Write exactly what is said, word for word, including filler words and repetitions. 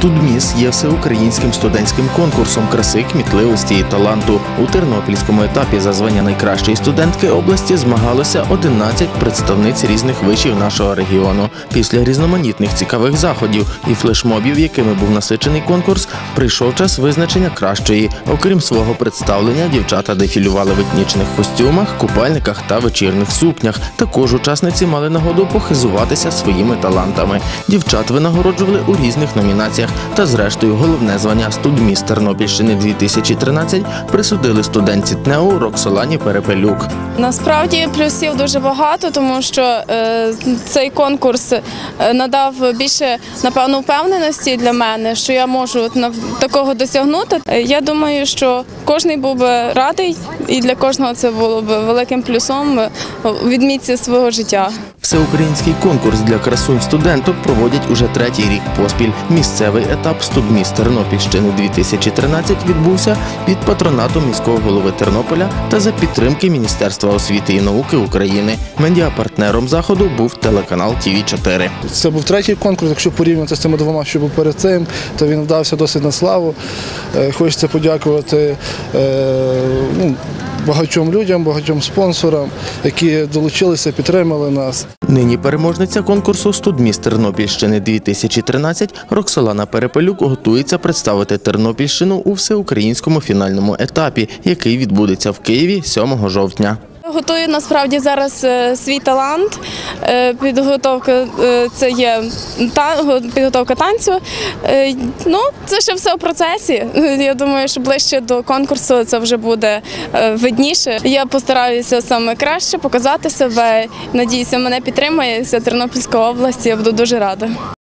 Студміс є всеукраїнським студентським конкурсом краси, кмітливості і таланту. У тернопільському етапі за звання найкращої студентки області змагалося одинадцять представниць різних вишів нашого регіону. Після різноманітних цікавих заходів і флешмобів, якими був насичений конкурс, прийшов час визначення кращої. Окрім свого представлення, дівчата дефілювали в етнічних костюмах, купальниках та вечірних сукнях. Також учасниці мали нагоду похизуватися своїми талантами. Дівчат винагороджували у різних номінаціях. Та зрештою головне звання «Студміс Тернопільщини дві тисячі тринадцять» присудили студентці ТНЕУ Роксолані Перепелюк. Насправді плюсів дуже багато, тому що е, цей конкурс надав більше, напевно, впевненості для мене, що я можу такого досягнути. Я думаю, що кожен був би радий, і для кожного це було б великим плюсом у відмітці свого життя. Всеукраїнський конкурс для красунь-студенток проводять уже третій рік поспіль. Місцевий етап «Студміс Тернопільщини дві тисячі тринадцять» відбувся під патронатом міського голови Тернополя та за підтримки Міністерства освіти і науки України. Медіапартнером заходу був телеканал Ті Ві чотири. Це був третій конкурс, якщо порівняти з тими двома, що був перед цим, то він вдався досить на славу. Хочеться подякувати ну, багатьом людям, багатьом спонсорам, які долучилися, підтримали нас. Нині переможниця конкурсу «Студміс Тернопільщини дві тисячі тринадцять» Роксолана Перепелюк готується представити Тернопільщину у всеукраїнському фінальному етапі, який відбудеться в Києві сьомого жовтня. Готую насправді зараз свій талант. Підготовка це є підготовка танцю. Ну, це ще все в процесі. Я думаю, що ближче до конкурсу це вже буде видніше. Я постараюся саме краще показати себе. Надіюся, мене підтримає вся Тернопільська область. Я буду дуже рада.